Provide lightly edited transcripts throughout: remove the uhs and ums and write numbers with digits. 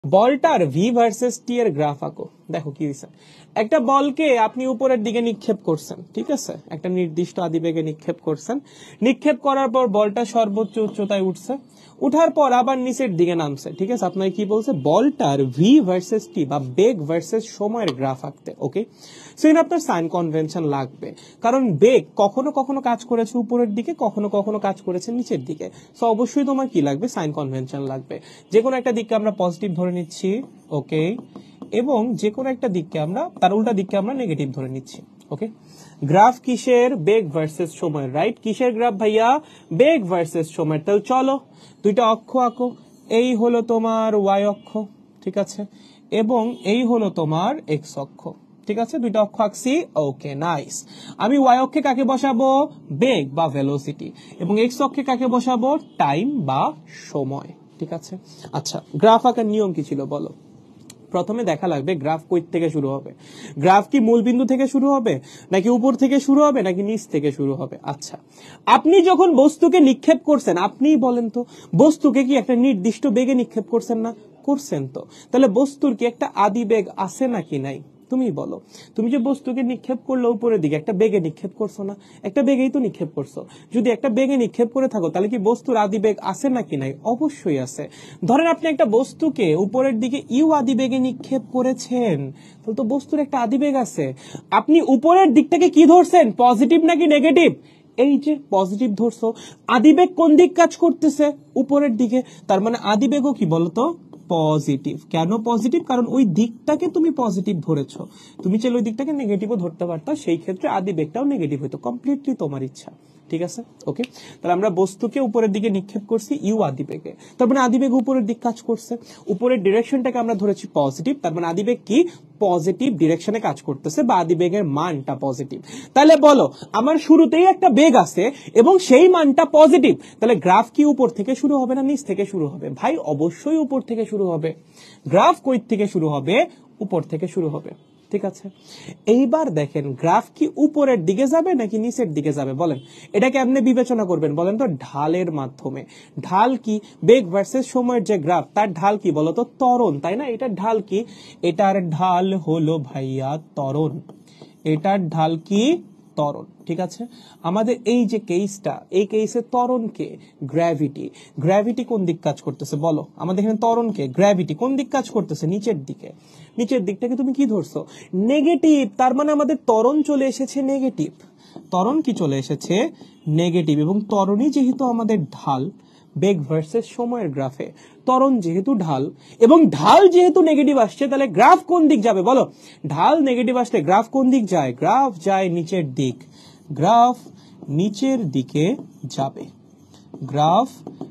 বলটার V versus টি এর graph আঁকো। দেখো কি হয়েছে, একটা বলকে আপনি উপরের দিকে নিক্ষেপ করছেন, ঠিক আছে, একটা নির্দিষ্ট আদিবেগে নিক্ষেপ করছেন, নিক্ষেপ করার পর বলটা সর্বোচ্চ উচ্চতায় উঠছে, উঠার পর আবার নিচের দিকে নামছে, ঠিক আছে। আপনাকে কি বলছে, বলটার ভি ভার্সেস টি বা বেগ ভার্সেস সময়ের গ্রাফ আঁকতে। ওকে, সো এখানে আপনার সাইন কনভেনশন লাগবে, কারণ বেগ কখনো কখনো কাজ করেছে উপরের দিকে, কখনো কখনো কাজ করেছে নিচের দিকে, সো অবশ্যই তোমার কি লাগবে, সাইন কনভেনশন লাগবে। যে কোনো একটা দিককে আমরা পজিটিভ ধরে নিচ্ছি, ওকে, এবং যে কোনো একটা দিককে আমরা তার উল্টা দিককে আমরা নেগেটিভ ধরে নিচ্ছি। ওকে, গ্রাফ কিসের, বেগ ভার্সেস সময়, রাইট? কিসের গ্রাফ ভাইয়া, বেগ ভার্সেস সময়। তাহলে চলো দুইটা অক্ষ আঁকো, এই হলো তোমার ওয়াই অক্ষ, ঠিক আছে, এবং এই হলো তোমার এক্স অক্ষ, ঠিক আছে, দুইটা অক্ষ আঁকছি। ওকে, নাইস। আমি ওয়াই অক্ষে কাকে বসাবো, বেগ বা ভেলোসিটি, এবং এক্স অক্ষে কাকে বসাবো, টাইম বা সময়, ঠিক আছে। আচ্ছা, গ্রাফ আঁকার নিয়ম কি ছিল বলো? প্রথমে দেখা লাগবে গ্রাফ কই থেকে শুরু হবে, গ্রাফ কি মূল বিন্দু থেকে শুরু হবে, নাকি উপর থেকে শুরু হবে, নাকি নিচ থেকে শুরু হবে। আচ্ছা, আপনি যখন বস্তুকে নিক্ষেপ করছেন, আপনিই বলেন তো, বস্তুকে কি একটা নির্দিষ্ট বেগে নিক্ষেপ করছেন না? করছেন তো। তাহলে বস্তুর কি একটা আদি বেগ আছে নাকি নাই? তুমি বলো, তুমি যে বস্তুকে নিক্ষেপ করলো উপরের দিকে, একটা বেগে নিক্ষেপ করছো না? একটা বেগেই তো নিক্ষেপ করছো। যদি একটা বেগে নিক্ষেপ করে থাকো, তাহলে কি বস্তুর আদি বেগ আছে নাকি নাই? অবশ্যই আছে। ধরেন আপনি একটা বস্তুকে উপরের দিকে ইউ আদি বেগে নিক্ষেপ করেছেন, তাহলে তো বস্তুর একটা আদি বেগ আছে। আপনি উপরের দিকটাকে কি ধরছেন, পজিটিভ নাকি নেগেটিভ? এই যে পজিটিভ ধরছো, আদিবেগ কোন দিক কাজ করতেছে, উপরের দিকে, তার মানে আদিবেগও কি বলতো, পজিটিভ। কেন পজিটিভ? কারণ ওই দিকটাকে তুমি পজিটিভ ধরেছো, তুমি চাইলে ওই দিকটাকে নেগেটিভও ধরতে পারতা, সেই ক্ষেত্রে আদিবেগটাও নেগেটিভ হতো, কমপ্লিটলি তোমার ইচ্ছা, ঠিক আছে। ওকে, তাহলে আমরা বস্তুকে উপরের দিকে নিক্ষেপ করছি ইউ আদিবেগে, তার মানে আদিবেগ উপরের দিক কাজ করছে, উপরের ডিরেকশনটাকে আমরা ধরেছি পজিটিভ, তার মানে আদিবেগ কি পজিটিভ ডিরেকশনে কাজ করতেছে, বা আদিবেগের মানটা পজিটিভ। তাহলে বলো, আমার শুরুতেই একটা বেগ আছে এবং সেই মানটা পজিটিভ, তাহলে গ্রাফ কি উপর থেকে শুরু হবে না নিচ থেকে শুরু হবে? ভাই অবশ্যই উপর থেকে শুরু হবে। গ্রাফ কই থেকে শুরু হবে, উপর থেকে শুরু হবে, ঠিক আছে। এইবার দেখেন, গ্রাফ কি উপরের দিকে যাবে নাকি নিচের দিকে যাবে বলেন? এটাকে আপনি বিবেচনা করবেন বলেন তো, ঢালের মাধ্যমে। ঢাল কি, বেগ ভার্সেস সময়ের যে গ্রাফ, তার ঢাল কি বলতো, ত্বরণ, তাই না? এটার ঢাল কি, এটার ঢাল হলো ভাইয়া ত্বরণ, এটার ঢাল কি, ত্বরণ, ঠিক আছে। আমাদের এই যে কেসটা, এই কেসে ত্বরণকে গ্র্যাভিটি, গ্র্যাভিটি কোন দিক কাজ করতেছে বলো? আমাদের এখানে ত্বরণকে গ্র্যাভিটি কোন দিক কাজ করতেছে, নিচের দিকে। নিচের দিকটাকে তুমি কি ধরছো, নেগেটিভ, তার মানে আমাদের ত্বরণ চলে এসেছে নেগেটিভ, ত্বরণ কি চলে এসেছে নেগেটিভ, এবং ত্বরণই যেহেতু আমাদের ঢাল, বেগ ভার্সেস সময়ের গ্রাফে ত্বরণ যেহেতু ঢাল এবং ঢাল যেহেতু নেগেটিভ আসছে, তাহলে গ্রাফ কোন দিক যাবে বলো? ঢাল নেগেটিভ আসলে গ্রাফ কোন দিক যায়? গ্রাফ যায় নিচের দিক, গ্রাফ নিচের দিকে যাবে, গ্রাফ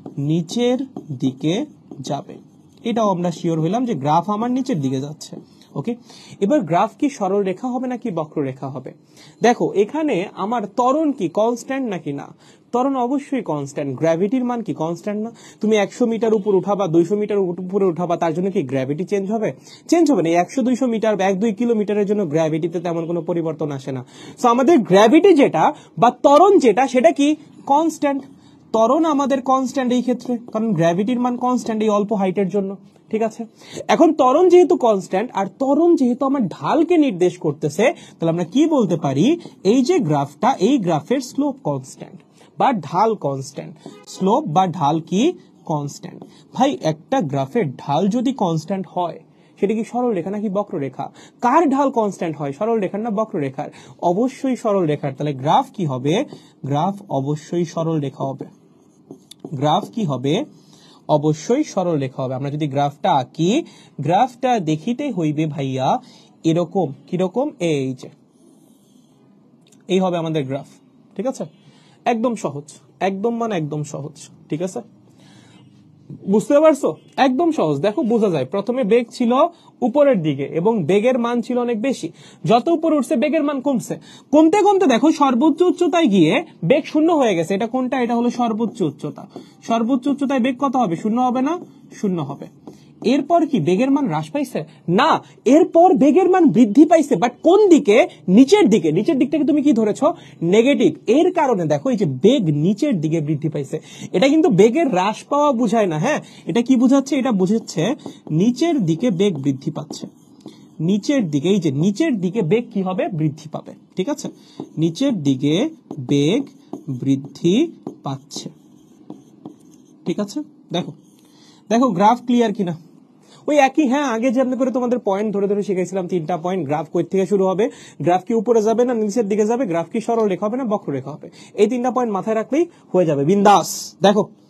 নিচের দিকে যাবে। এটাও আমরা শিওর হইলাম যে গ্রাফ আমার নিচের দিকে যাচ্ছে। ওকে, এবার গ্রাফ কি সরল রেখা হবে নাকি বক্ররেখা হবে? দেখো এখানে আমার ত্বরণ কি কনস্ট্যান্ট নাকি না? ত্বরণ অবশ্যই কনস্ট্যান্ট। গ্র্যাভিটির মান কি কনস্ট্যান্ট না? তুমি 100 মিটার উপর উঠাবা, 200 মিটার উপরে উঠাবা, তার জন্য কি গ্র্যাভিটি চেঞ্জ হবে? চেঞ্জ হবে না। 100-200 মিটার বা 1-2 কিলোমিটারের জন্য গ্র্যাভিটিতে তেমন কোনো পরিবর্তন আসে না। সো আমাদের গ্র্যাভিটি যেটা বা ত্বরণ যেটা, সেটা কি কনস্ট্যান্ট। ত্বরণ আমাদের কনস্ট্যান্ট এই ক্ষেত্রে, কারণ গ্র্যাভিটির মান কনস্ট্যান্ট এই অল্প হাইটের জন্য, ঠিক আছে। এখন ত্বরণ যেহেতু কনস্ট্যান্ট আর ত্বরণ যেহেতু আমার ঢালকে নির্দেশ করতেছে, তাহলে আমরা কি বলতে পারি, এই যে গ্রাফটা, এই গ্রাফের স্লোপ কনস্ট্যান্ট বা ঢাল কনস্ট্যান্ট। স্লোপ বা ঢাল কি কনস্ট্যান্ট। ভাই একটা গ্রাফের ঢাল যদি কনস্ট্যান্ট হয়, সেটা কি সরল রেখা নাকি বক্ররেখা? কার ঢাল কনস্ট্যান্ট হয়, সরল রেখার না বক্ররেখার? অবশ্যই সরল রেখার। তাহলে গ্রাফ কি হবে, গ্রাফ অবশ্যই সরল রেখা হবে, গ্রাফ কি হবে, অবশ্যই সরল রেখা হবে। আমরা যদি গ্রাফটা আঁকি, গ্রাফটা দেখিতে হইবে ভাইয়া এরকম, কিরকম, এই যে এই হবে আমাদের গ্রাফ, ঠিক আছে। একদম সহজ, একদম মানে একদম সহজ, ঠিক আছে। বুঝতে পারছো? একদম সহজ। দেখো বোঝা যায়, প্রথমে বেগ ছিল উপরের দিকে এবং বেগের মান ছিল অনেক বেশি, যত উপরে উঠছে বেগের মান কমছে, কমতে কমতে দেখো সর্বোচ্চ উচ্চতায় গিয়ে বেগ শূন্য হয়ে গেছে। এটা কোনটা? এটা হলো সর্বোচ্চ উচ্চতা। সর্বোচ্চ উচ্চতায় বেগ কত হবে? শূন্য হবে না? শূন্য হবে। এরপর কি বেগের মান হ্রাস পাইছে? না, এরপর বেগের মান বৃদ্ধি পাইছে, বাট কোন দিকে? নিচের দিকে। নিচের দিকটাকে তুমি কি ধরেছো? নেগেটিভ। এর কারণে দেখো এই যে বেগ নিচের দিকে বৃদ্ধি পাইছে। এটা কিন্তু বেগের হ্রাস পাওয়া বুঝায় না, হ্যাঁ, এটা কি বুঝাচ্ছে? এটা বুঝাচ্ছে নিচের দিকে বেগ বৃদ্ধি পাচ্ছে। নিচের দিকে, এই যে নিচের দিকে বেগ কি হবে? বৃদ্ধি পাবে। ঠিক আছে, নিচের দিকে বেগ বৃদ্ধি পাচ্ছে। ঠিক আছে, দেখো দেখো গ্রাফ ক্লিয়ার কিনা? ওই একই, হ্যাঁ, আগে যেমন করে তোমাদের পয়েন্ট ধরে ধরে শিখেছিলাম, 3টা পয়েন্ট। গ্রাফ কই থেকে শুরু হবে? গ্রাফ কি উপরে যাবে না নিচের দিকে যাবে? গ্রাফ কি সরল রেখা হবে না বক্ররেখা হবে? এই 3টা পয়েন্ট মাথায় রাখলেই হয়ে যাবে, বিন্দাস। দেখো